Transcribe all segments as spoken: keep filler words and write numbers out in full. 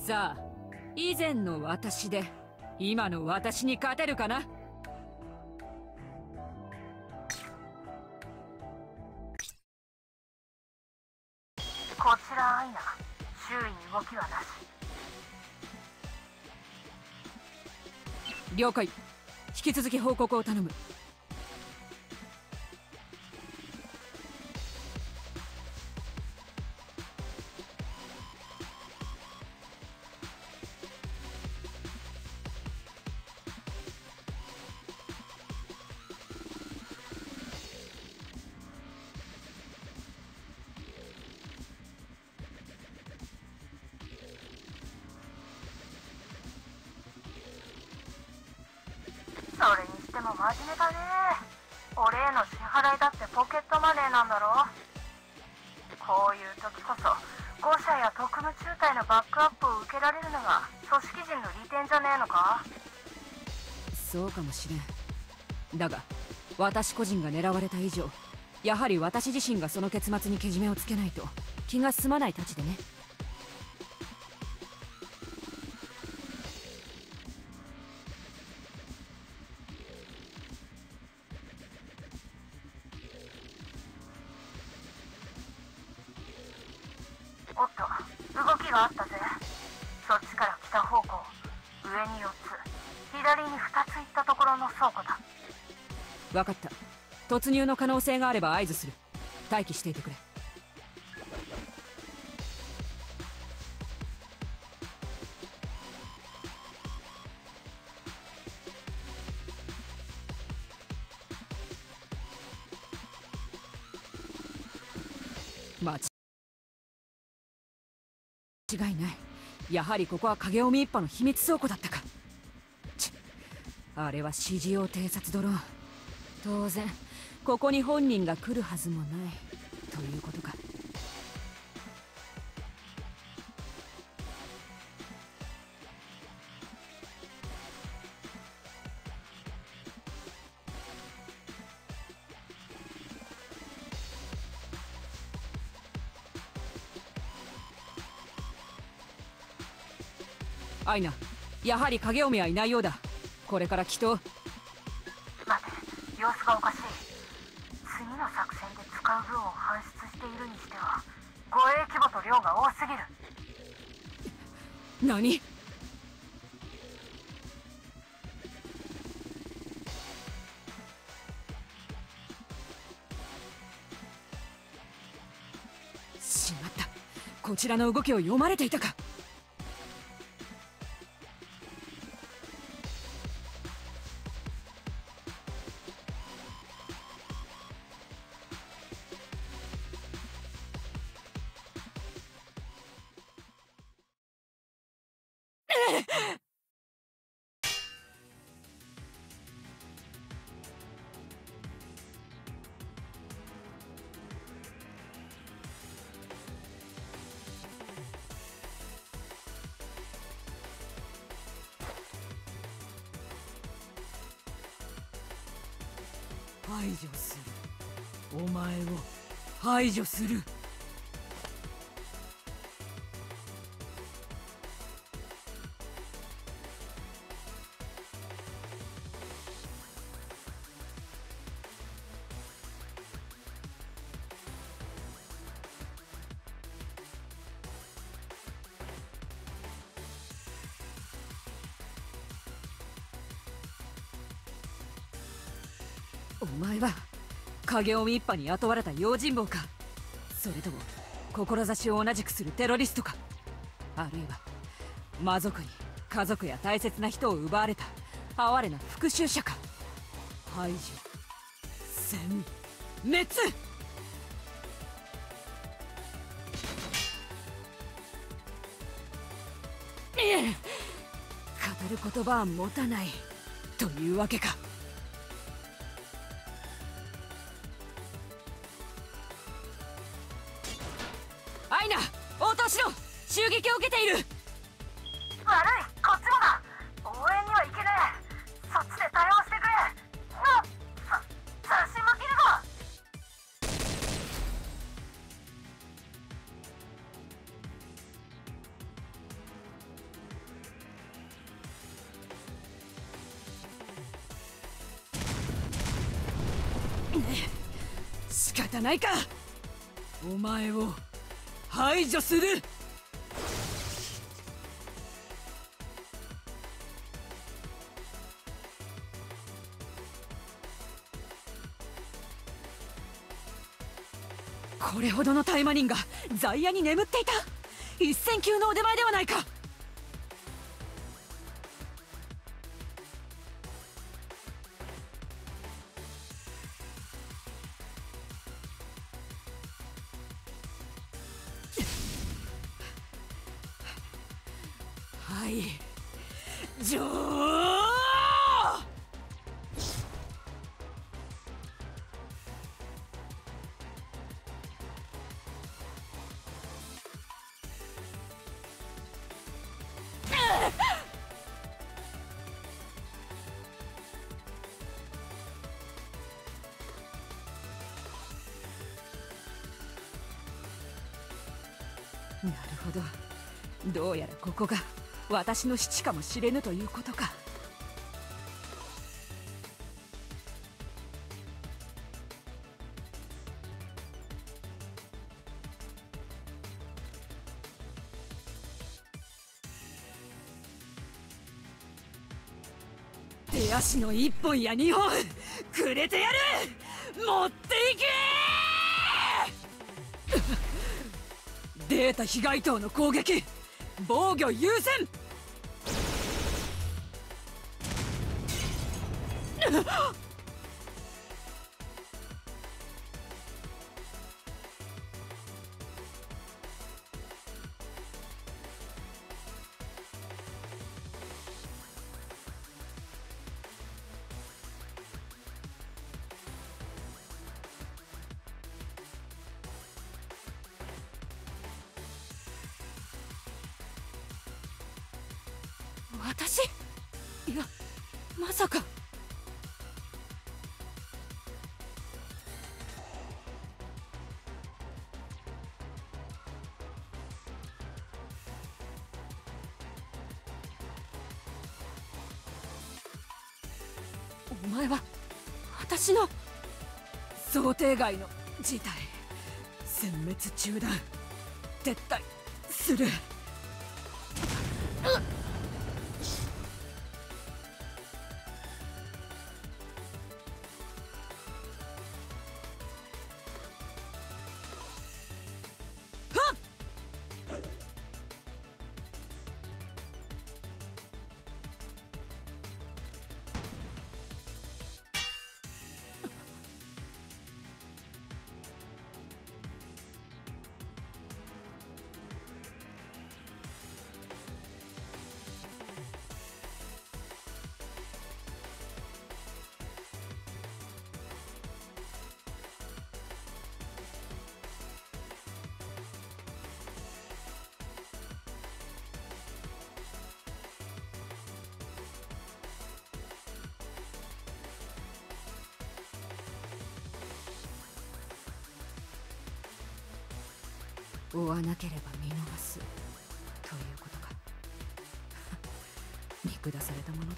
さあ、以前の私で今の私に勝てるかな。 こちらアイナ、周囲に動きはなし。 了解。引き続き報告を頼む。 それにしても真面目だね。俺への支払いだってポケットマネーなんだろ。こういう時こそ誤射や特務中隊のバックアップを受けられるのが組織人の利点じゃねえのか。 そうかもしれん。だが私個人が狙われた以上、やはり私自身がその結末にけじめをつけないと気が済まないたちでね。 おっと、動きがあったぜ。そっちから北方向、上によっつ、左にふたつ行ったところの倉庫だ。 分かった。突入の可能性があれば合図する。待機していてくれ。間違いない。やはりここは影臣一派の秘密倉庫だったか。ちあれは指示用偵察ドローン。当然ここに本人が来るはずもないということか。アイナ、やはり影臣はいないようだ。これから祈祷。 待て、様子がおかしい。次の作戦で使う分を搬出しているにしては護衛規模と量が多すぎる。 何？しまった。こちらの動きを読まれていたか。排除する。お前を排除する。お前は影臣一派に雇われた用心棒か。それとも志を同じくするテロリストか。あるいは魔族に家族や大切な人を奪われた哀れな復讐者か。排除、殲滅。語る言葉は持たないというわけか。アイナ、応答しろ。襲撃を受けている。 悪い、こっちもだ。応援には行けねえ。そっちで対応してくれ。なっ、さ差し向けるぞ。 たないか。お前を排除する。これほどのタイマニンがザイヤに眠っていた。一戦級の腕前ではないか。はい、ジョー。なるほど、どうやらここが私の七かもしれぬということか。手足の一本や二本くれてやる。持っていけデータ被害塔の攻撃、防御優先。私？いや、まさか。お前は私の想定外の事態。殲滅中断、撤退する。追わなければ見逃すということか。見下されたものだ。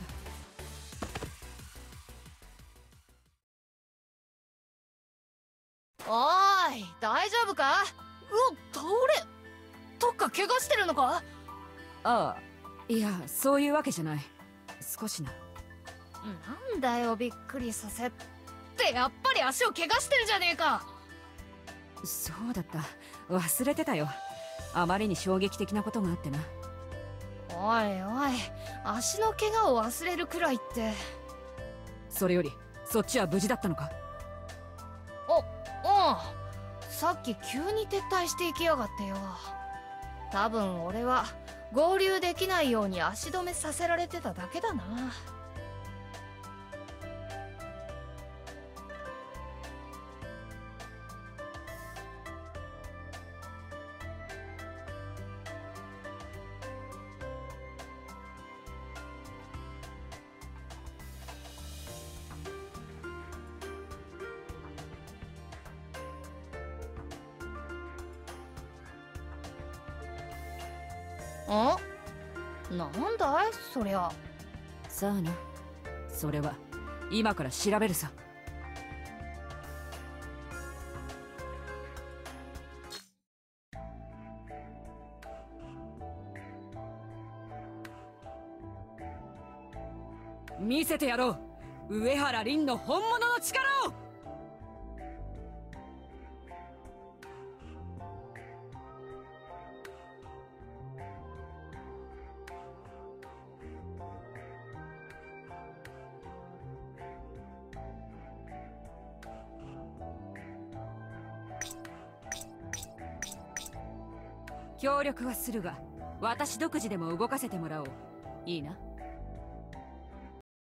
おーい、大丈夫か？うわ、倒れどっか怪我してるのか？ ああ、いや、そういうわけじゃない。少しな。 なんだよ、びっくりさせってやっぱり足を怪我してるじゃねえか。 そうだった、忘れてたよ。あまりに衝撃的なことがあってな。 おいおい、足の怪我を忘れるくらいって。 それよりそっちは無事だったのか？ お、うん、さっき急に撤退していきやがってよ。多分俺は合流できないように足止めさせられてただけだな。ん？なんだいそりゃ。 さあな、それは今から調べるさ。 見せてやろう、上原凛の本物の力を。協力はするが、私独自でも動かせてもらおう。いいな。